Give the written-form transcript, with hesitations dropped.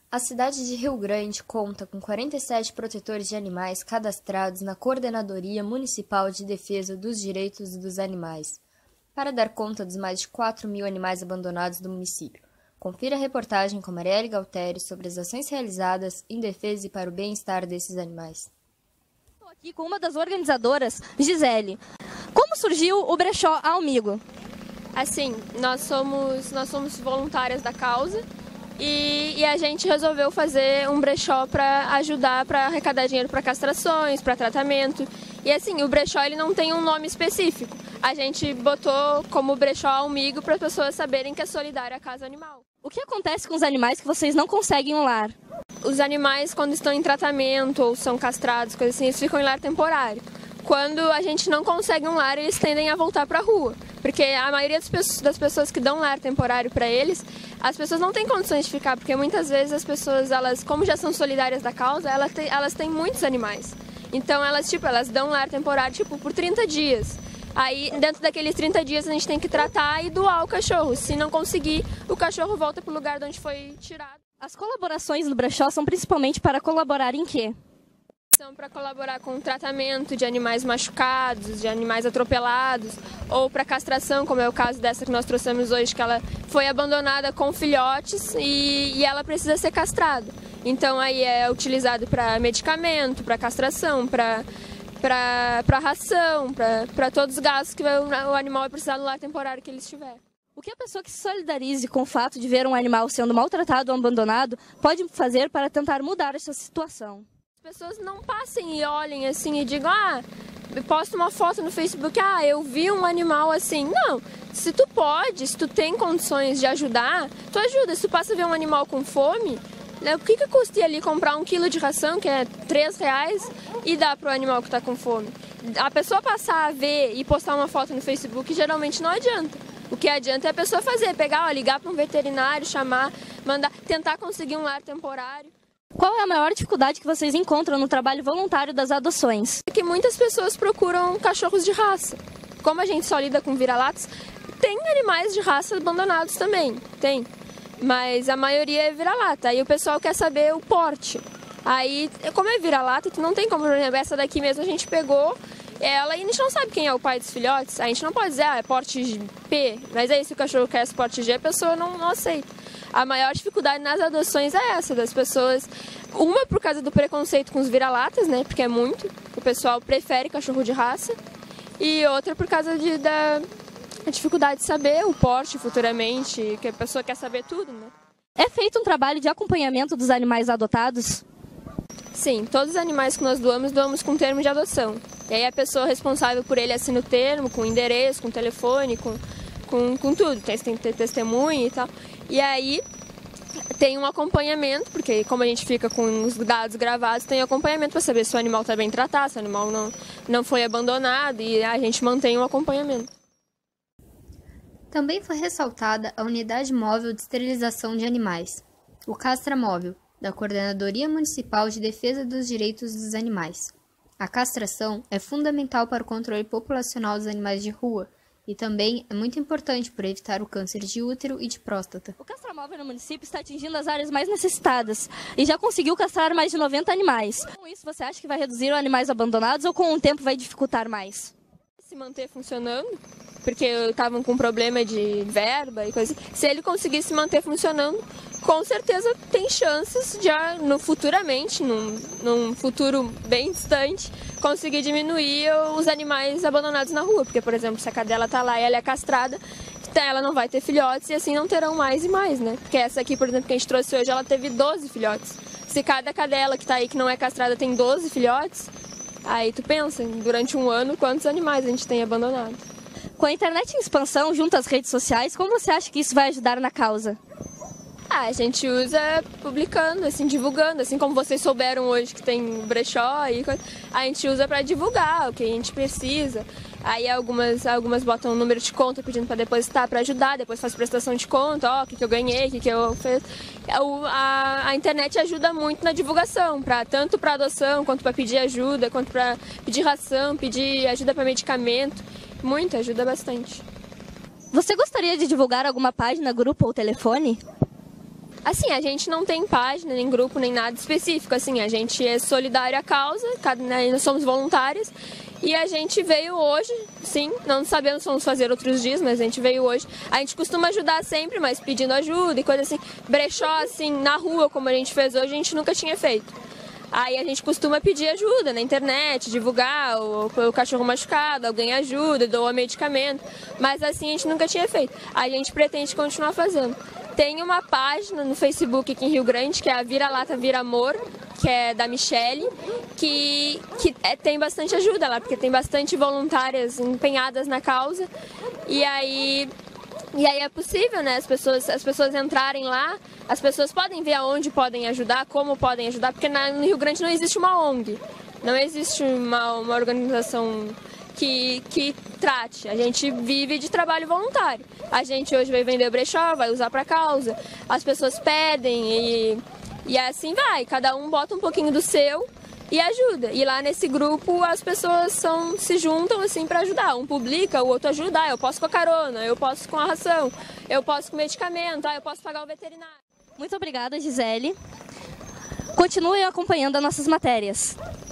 A cidade de Rio Grande conta com 47 protetores de animais cadastrados na Coordenadoria Municipal de Defesa dos Direitos dos Animais, para dar conta dos mais de 4.000 animais abandonados do município. Confira a reportagem com Marielle Galtério sobre as ações realizadas em defesa e para o bem-estar desses animais. Estou aqui com uma das organizadoras, Gisele. Como surgiu o Brechó Amigo? Assim, nós somos voluntárias da causa e a gente resolveu fazer um brechó para ajudar, para arrecadar dinheiro para castrações, para tratamento. E assim, o brechó ele não tem um nome específico. A gente botou como Brechó Amigo para as pessoas saberem que é solidária a causa animal. O que acontece com os animais que vocês não conseguem um lar? Os animais, quando estão em tratamento ou são castrados, coisas assim, eles ficam em lar temporário. Quando a gente não consegue um lar, eles tendem a voltar para a rua. Porque a maioria das pessoas que dão lar temporário para eles, as pessoas não têm condições de ficar, porque muitas vezes as pessoas, elas, como já são solidárias da causa, elas têm muitos animais. Então elas dão lar temporário por 30 dias. Aí, dentro daqueles 30 dias, a gente tem que tratar e doar o cachorro. Se não conseguir, o cachorro volta para o lugar de onde foi tirado. As colaborações no brechó são principalmente para colaborar em quê? São para colaborar com o tratamento de animais machucados, de animais atropelados, ou para castração, como é o caso dessa que nós trouxemos hoje, que ela foi abandonada com filhotes e ela precisa ser castrada. Então, aí é utilizado para medicamento, para castração, para ração, para todos os gastos que o animal vai precisar no lar temporário que ele estiver. O que a pessoa que se solidarize com o fato de ver um animal sendo maltratado ou abandonado pode fazer para tentar mudar essa situação? As pessoas não passem e olhem assim e digam, posta uma foto no Facebook, eu vi um animal assim. Não, se tu tem condições de ajudar, tu ajuda. Se tu passa a ver um animal com fome, o que custa ir ali comprar 1 quilo de ração, que é R$3, e dar para o animal que está com fome? A pessoa passar a ver e postar uma foto no Facebook geralmente não adianta. O que adianta é a pessoa pegar, ligar para um veterinário, chamar, mandar, tentar conseguir um lar temporário. Qual é a maior dificuldade que vocês encontram no trabalho voluntário das adoções? É que muitas pessoas procuram cachorros de raça. Como a gente só lida com vira-latas, tem animais de raça abandonados também, tem. Mas a maioria é vira-lata. Aí o pessoal quer saber o porte. Aí, como é vira-lata, tu não tem como, por exemplo, essa daqui mesmo a gente pegou ela e a gente não sabe quem é o pai dos filhotes. A gente não pode dizer, é porte P. Mas aí se o cachorro quer esse porte G, a pessoa não aceita. A maior dificuldade nas adoções é essa, das pessoas. Uma por causa do preconceito com os vira-latas, né? Porque é muito. O pessoal prefere cachorro de raça. E outra por causa da dificuldade de saber o porte futuramente, que a pessoa quer saber tudo, né? É feito um trabalho de acompanhamento dos animais adotados? Sim, todos os animais que nós doamos com termo de adoção. E aí a pessoa responsável por ele assina o termo, com endereço, com telefone, com tudo. Tem que ter testemunha e tal. E aí tem um acompanhamento, porque como a gente fica com os dados gravados, tem acompanhamento para saber se o animal está bem tratado, se o animal não foi abandonado, e a gente mantém um acompanhamento. Também foi ressaltada a Unidade Móvel de Esterilização de Animais, o Castra Móvel, da Coordenadoria Municipal de Defesa dos Direitos dos Animais. A castração é fundamental para o controle populacional dos animais de rua e também é muito importante para evitar o câncer de útero e de próstata. O castramóvel no município está atingindo as áreas mais necessitadas e já conseguiu castrar mais de 90 animais. Com isso, você acha que vai reduzir os animais abandonados ou com o tempo vai dificultar mais? Se manter funcionando, porque estavam com problema de verba e coisa. Se ele conseguir se manter funcionando, com certeza tem chances de, futuramente, num futuro bem distante, conseguir diminuir os animais abandonados na rua. Porque, por exemplo, se a cadela está lá e ela é castrada, ela não vai ter filhotes e assim não terão mais e mais, né? Porque essa aqui, por exemplo, que a gente trouxe hoje, ela teve 12 filhotes. Se cada cadela que está aí que não é castrada tem 12 filhotes, aí tu pensa, durante um ano, quantos animais a gente tem abandonado. Com a internet em expansão junto às redes sociais, como você acha que isso vai ajudar na causa? A gente usa publicando, assim, divulgando, assim como vocês souberam hoje que tem brechó, a gente usa para divulgar o que a gente precisa. Aí algumas botam um número de conta pedindo para depositar, para ajudar, depois faz prestação de conta, o que eu ganhei, o que eu fiz. A internet ajuda muito na divulgação, tanto para adoção, quanto para pedir ajuda, quanto para pedir ração, pedir ajuda para medicamento. Muito, ajuda bastante. Você gostaria de divulgar alguma página, grupo ou telefone? Assim, a gente não tem página, nem grupo, nem nada específico. Assim, a gente é solidário à causa, nós somos voluntários. E a gente veio hoje, sim, não sabemos se vamos fazer outros dias, mas a gente veio hoje. A gente costuma ajudar sempre, mas pedindo ajuda e coisa assim. Brechó, assim, na rua, como a gente fez hoje, a gente nunca tinha feito. Aí a gente costuma pedir ajuda na internet, divulgar o cachorro machucado, alguém ajuda, doa medicamento. Mas assim a gente nunca tinha feito. A gente pretende continuar fazendo. Tem uma página no Facebook aqui em Rio Grande, que é a Vira-Lata Vira Amor, que é da Michele, que tem bastante ajuda lá, porque tem bastante voluntárias empenhadas na causa. E aí é possível, né, as pessoas entrarem lá, as pessoas podem ver aonde podem ajudar, como podem ajudar, porque no Rio Grande não existe uma ONG, não existe uma organização que trate. A gente vive de trabalho voluntário. A gente hoje vai vender o brechó, vai usar para causa, as pessoas pedem e assim vai, cada um bota um pouquinho do seu e ajuda. E lá nesse grupo as pessoas se juntam assim para ajudar. Um publica, o outro ajuda. Eu posso com a carona, eu posso com a ração, eu posso com o medicamento, eu posso pagar o veterinário. Muito obrigada, Gisele. Continue acompanhando as nossas matérias.